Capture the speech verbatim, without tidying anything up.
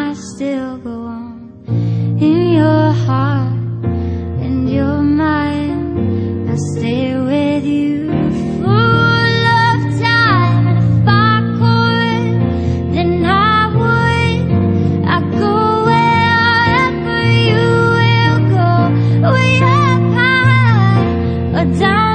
I still go on in your heart and your mind. I stay with you for a lifetime, and if I could, then I would. I go wherever you will go. We up high or down